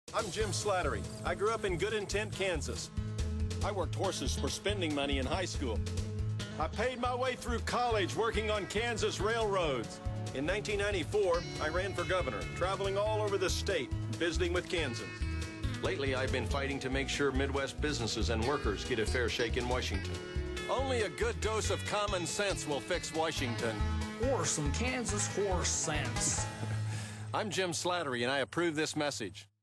I'm Jim Slattery. I grew up in Good Intent, Kansas. I worked horses for spending money in high school. I paid my way through college working on Kansas railroads. In 1994, I ran for governor, traveling all over the state, visiting with Kansans. Lately, I've been fighting to make sure Midwest businesses and workers get a fair shake in Washington. Only a good dose of common sense will fix Washington. Or some Kansas horse sense. I'm Jim Slattery, and I approve this message.